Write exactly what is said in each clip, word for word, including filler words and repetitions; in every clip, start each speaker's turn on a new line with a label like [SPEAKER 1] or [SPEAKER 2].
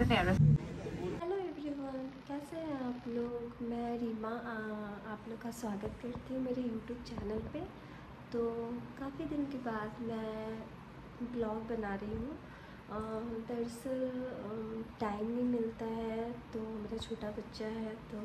[SPEAKER 1] Hello everyone, कैसे हैं आप लोग। मैं रीमा आ, आप लोग का स्वागत करती हूँ मेरे यूट्यूब चैनल पे। तो काफ़ी दिन के बाद मैं ब्लॉग बना रही हूँ। दरअसल टाइम नहीं मिलता है, तो मेरा छोटा बच्चा है तो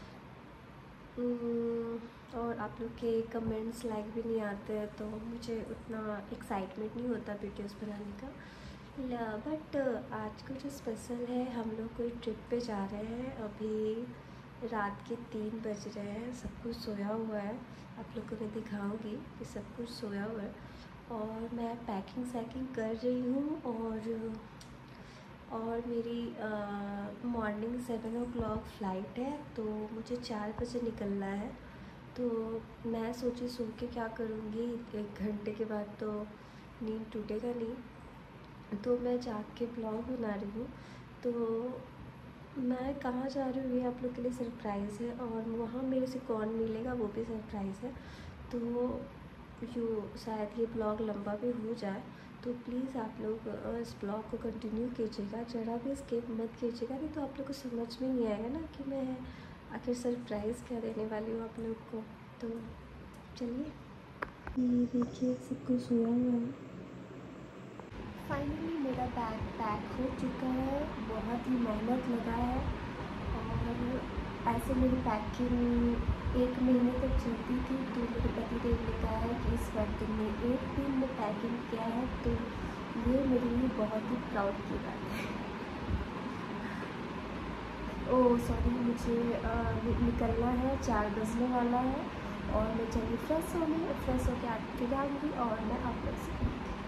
[SPEAKER 1] उम, और आप लोग के कमेंट्स लाइक भी नहीं आते हैं, तो मुझे उतना एक्साइटमेंट नहीं होता वीडियोस बनाने का। बट आज का जो स्पेशल है, हम लोग कोई ट्रिप पे जा रहे हैं। अभी रात के तीन बज रहे हैं, सब कुछ सोया हुआ है। आप लोग को मैं दिखाऊंगी कि सब कुछ सोया हुआ है और मैं पैकिंग सैकिंग कर रही हूँ। और और मेरी morning seven o'clock flight है, तो मुझे चार बजे निकलना है। तो मैं सोची सो के क्या करूँगी, एक घंटे के बाद तो नींद टूटेगा नहीं, तो मैं जाग के ब्लॉग बना रही हूँ। तो मैं कहाँ जा रही हूँ ये आप लोग के लिए सरप्राइज़ है, और वहाँ मेरे से कौन मिलेगा वो भी सरप्राइज़ है। तो जो शायद ये ब्लॉग लंबा भी हो जाए, तो प्लीज़ आप लोग इस ब्लॉग को कंटिन्यू कीजिएगा, ज़रा भी स्किप मत कीजिएगा, नहीं तो आप लोग को समझ में नहीं आएगा ना कि मैं आखिर सरप्राइज़ क्या देने वाली हूँ आप लोग को। तो चलिए, ये देखिए सब कुछ सोया हुआ है। फाइनली मेरा बैग पैक हो चुका है, बहुत ही मेहनत लगा है। और ऐसे मेरी पैकिंग एक महीने तक चलती थी, तो मेरे पतिदेव ने कहा है कि इस बार तुमने एक दिन में पैकिंग किया है, तो ये मेरे लिए बहुत ही प्राउड की बात है। ओह सॉरी, मुझे आ, निकलना है, चार बजने वाला है और मैं चलिए फ्रेश होंगी, फ्रेश होकर आके जाऊँगी और मैं आप लोग से।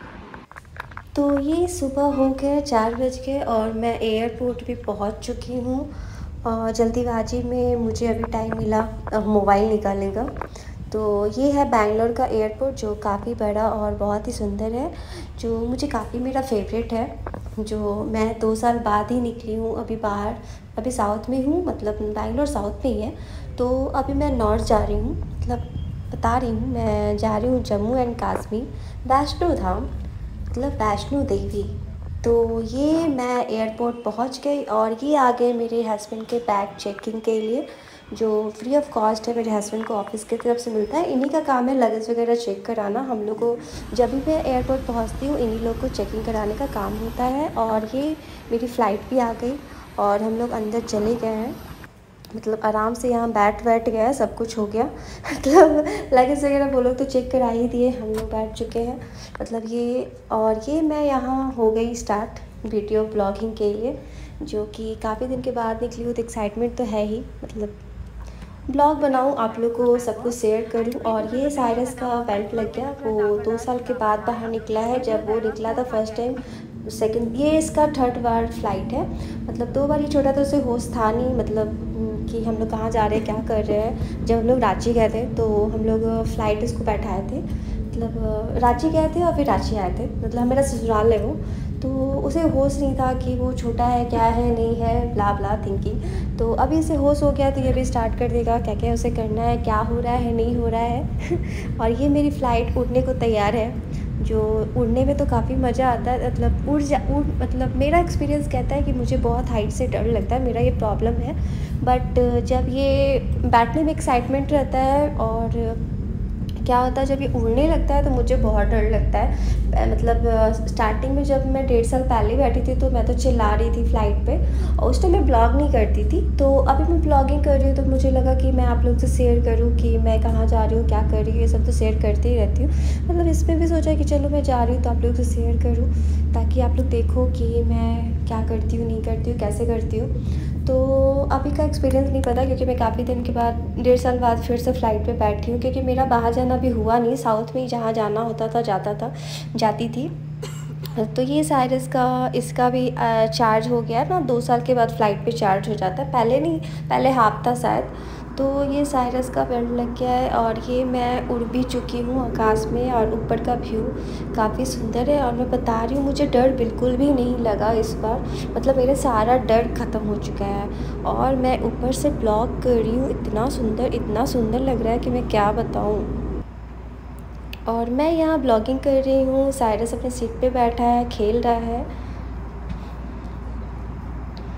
[SPEAKER 1] तो ये सुबह हो गए चार बज के और मैं एयरपोर्ट भी पहुंच चुकी हूँ। और जल्दीबाजी में मुझे अभी टाइम मिला मोबाइल निकालने का। तो ये है बैंगलोर का एयरपोर्ट, जो काफ़ी बड़ा और बहुत ही सुंदर है, जो मुझे काफ़ी मेरा फेवरेट है। जो मैं दो साल बाद ही निकली हूँ अभी बाहर, अभी साउथ में हूँ, मतलब बैंगलोर साउथ में ही है। तो अभी मैं नॉर्थ जा रही हूँ, मतलब बता रही हूँ मैं जा रही हूँ जम्मू एंड कश्मीर, वैष्णो धाम, मतलब वैष्णो देवी। तो ये मैं एयरपोर्ट पहुंच गई और ये आ गए मेरे हस्बैंड के बैग चेकिंग के लिए, जो फ्री ऑफ कॉस्ट है, मेरे हस्बैंड को ऑफिस की तरफ से मिलता है। इन्हीं का काम है लगेज वगैरह चेक कराना। हम लोग को जब भी मैं एयरपोर्ट पहुंचती हूँ, इन्हीं लोग को चेकिंग कराने का काम होता है। और ये मेरी फ़्लाइट भी आ गई और हम लोग अंदर चले गए हैं, मतलब आराम से यहाँ बैठ बैठ गया, सब कुछ हो गया। मतलब लगेज वगैरह वो लोग तो चेक करा ही दिए, हम लोग बैठ चुके हैं, मतलब ये। और ये मैं यहाँ हो गई स्टार्ट वीडियो ब्लॉगिंग के लिए, जो कि काफ़ी दिन के बाद निकली हूँ, तो एक्साइटमेंट तो है ही, मतलब ब्लॉग बनाऊँ, आप लोग को सब कुछ शेयर करूँ। और ये साइरस का बेल्ट लग गया, वो दो साल के बाद बाहर निकला है। जब वो निकला था फर्स्ट टाइम, सेकंड, ये इसका थर्ड बार फ्लाइट है, मतलब दो बार ही छोटा, तो उसे होश था नहीं, मतलब कि हम लोग कहाँ जा रहे हैं, क्या कर रहे हैं। जब हम लोग रांची गए थे, तो हम लोग फ़्लाइट इसको बैठाए थे, मतलब रांची गए थे और फिर रांची आए थे, मतलब मेरा ससुराल है वो। तो उसे होश नहीं था कि वो छोटा है, क्या है, नहीं है, ब्ला ब्ला थिंकिंग। तो अभी इसे होश हो गया, तो ये भी स्टार्ट कर देगा, क्या क्या उसे करना है, क्या हो रहा है, नहीं हो रहा है। और ये मेरी फ़्लाइट उड़ने को तैयार है, जो उड़ने में तो काफ़ी मज़ा आता है, मतलब उड़ जा उड़ मतलब मेरा एक्सपीरियंस कहता है कि मुझे बहुत हाइट से डर लगता है, मेरा ये प्रॉब्लम है। बट जब ये बैठने में एक्साइटमेंट रहता है, और क्या होता है जब ये उड़ने लगता है, तो मुझे बहुत डर लगता है। मतलब स्टार्टिंग में जब मैं डेढ़ साल पहले बैठी थी, तो मैं तो चिल्ला रही थी फ़्लाइट पे, और उस टाइम मैं ब्लॉग नहीं करती थी। तो अभी मैं ब्लॉगिंग कर रही हूँ, तो मुझे लगा कि मैं आप लोग से शेयर करूँ कि मैं कहाँ जा रही हूँ, क्या कर रही हूँ, ये सब तो शेयर करती ही रहती हूँ। मतलब इसमें भी सोचा कि चलो मैं जा रही हूँ तो आप लोग से शेयर करूँ, ताकि आप लोग देखो कि मैं क्या करती हूँ, नहीं करती हूँ, कैसे करती हूँ। तो अभी का एक्सपीरियंस नहीं पता, क्योंकि मैं काफ़ी दिन के बाद, डेढ़ साल बाद फिर से फ़्लाइट पे बैठी हूँ, क्योंकि मेरा बाहर जाना भी हुआ नहीं, साउथ में ही जहाँ जाना होता था जाता था जाती थी। तो ये साइरस का, इसका भी चार्ज हो गया ना, दो साल के बाद फ़्लाइट पे चार्ज हो जाता है, पहले नहीं, पहले हाफ था शायद। तो ये साइरस का बेल्ट लग गया है और ये मैं उड़ भी चुकी हूँ आकाश में, और ऊपर का व्यू काफ़ी सुंदर है। और मैं बता रही हूँ, मुझे डर बिल्कुल भी नहीं लगा इस बार, मतलब मेरा सारा डर ख़त्म हो चुका है। और मैं ऊपर से ब्लॉग कर रही हूँ, इतना सुंदर, इतना सुंदर लग रहा है कि मैं क्या बताऊँ। और मैं यहाँ ब्लॉगिंग कर रही हूँ, साइरस अपने सीट पे बैठा है, खेल रहा है।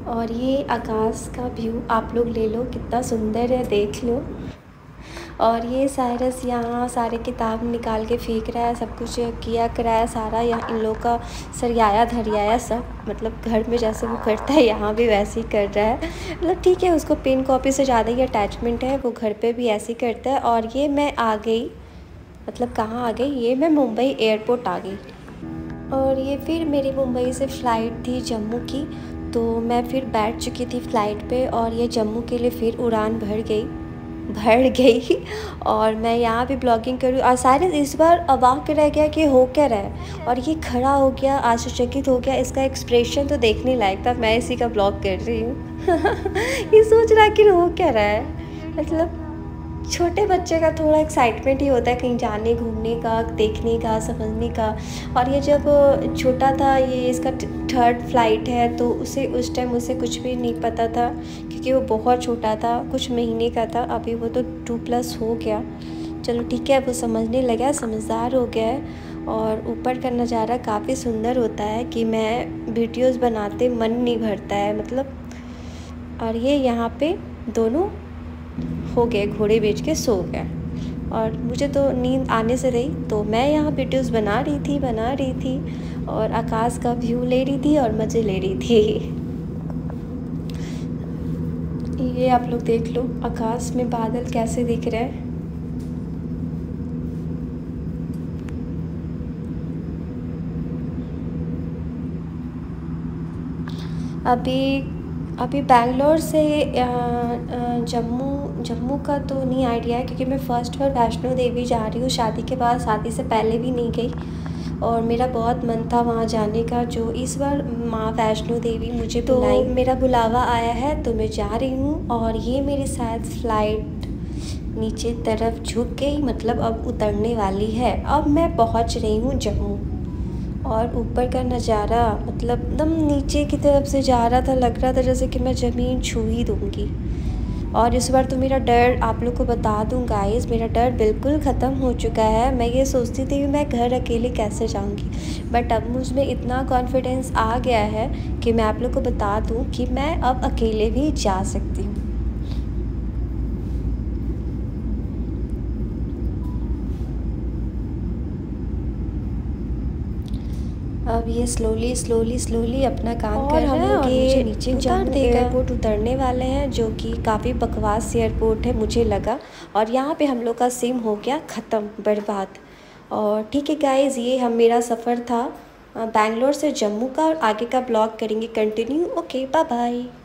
[SPEAKER 1] और ये आकाश का व्यू आप लोग ले लो, कितना सुंदर है, देख लो। और ये साइरस यहाँ सारे किताब निकाल के फेंक रहा है, सब कुछ किया कराया सारा, यहाँ इन लोग का सरियाया धरियाया सब, मतलब घर में जैसे वो करता है यहाँ भी वैसे ही कर रहा है। मतलब ठीक है, उसको पेन कॉपी से ज़्यादा ही अटैचमेंट है, वो घर पे भी ऐसे ही करता है। और ये मैं आ गई, मतलब कहाँ आ गई, ये मैं मुंबई एयरपोर्ट आ गई। और ये फिर मेरी मुंबई से फ़्लाइट थी जम्मू की, तो मैं फिर बैठ चुकी थी फ़्लाइट पे और ये जम्मू के लिए फिर उड़ान भर गई भर गई और मैं यहाँ भी ब्लॉगिंग करूँ। और सारे इस बार अवाक रह गया कि हो क्या रहा है, और ये खड़ा हो गया, आश्चर्यचकित हो गया, इसका एक्सप्रेशन तो देखने लायक था। मैं इसी का ब्लॉग कर रही हूँ ये सोच रहा है कि हो क्या रहा है, मतलब छोटे बच्चे का थोड़ा एक्साइटमेंट ही होता है कहीं जाने घूमने का, देखने का, समझने का। और ये जब छोटा था, ये इसका थर्ड फ्लाइट है, तो उसे उस टाइम उसे कुछ भी नहीं पता था क्योंकि वो बहुत छोटा था, कुछ महीने का था। अभी वो तो टू प्लस हो गया, चलो ठीक है, वो समझने लगा, समझदार हो गया है। और ऊपर का नज़ारा काफ़ी सुंदर होता है कि मैं वीडियोज़ बनाते मन नहीं भरता है, मतलब। और ये यहाँ पे दोनों हो गए, घोड़े बेच के सो गए और मुझे तो नींद आने से रही, तो मैं यहाँ वीडियोज़ बना रही थी बना रही थी और आकाश का व्यू ले रही थी और मज़े ले रही थी। ये आप लोग देख लो आकाश में बादल कैसे दिख रहे हैं। अभी अभी बैंगलोर से जम्मू जम्मू का तो नहीं आइडिया है क्योंकि मैं फ़र्स्ट बार वैष्णो देवी जा रही हूँ शादी के बाद, शादी से पहले भी नहीं गई और मेरा बहुत मन था वहाँ जाने का, जो इस बार माँ वैष्णो देवी मुझे तो मेरा बुलावा आया है तो मैं जा रही हूँ। और ये मेरी शायद फ़्लाइट नीचे तरफ झुक गई, मतलब अब उतरने वाली है। अब मैं पहुँच रही हूँ जम्मू और ऊपर का नज़ारा मतलब एकदम नीचे की तरफ से जा रहा था, लग रहा था जैसे कि मैं ज़मीन छू ही दूँगी। और इस बार तो मेरा डर आप लोग को बता दूँ गाइस, मेरा डर बिल्कुल ख़त्म हो चुका है। मैं ये सोचती थी कि मैं घर अकेले कैसे जाऊँगी, बट अब मुझ में इतना कॉन्फिडेंस आ गया है कि मैं आप लोग को बता दूँ कि मैं अब अकेले भी जा सकती हूँ। अब ये स्लोली स्लोली स्लोली अपना काम कर रहा है और मुझे नीचे उतार देगा। एयरपोर्ट उतरने वाले हैं जो कि काफ़ी बकवास एयरपोर्ट है मुझे लगा, और यहाँ पे हम लोग का सिम हो गया ख़त्म, बर्बाद। और ठीक है गाइज़, ये हम मेरा सफ़र था बैंगलोर से जम्मू का, और आगे का ब्लॉग करेंगे कंटिन्यू। Okay bye bye.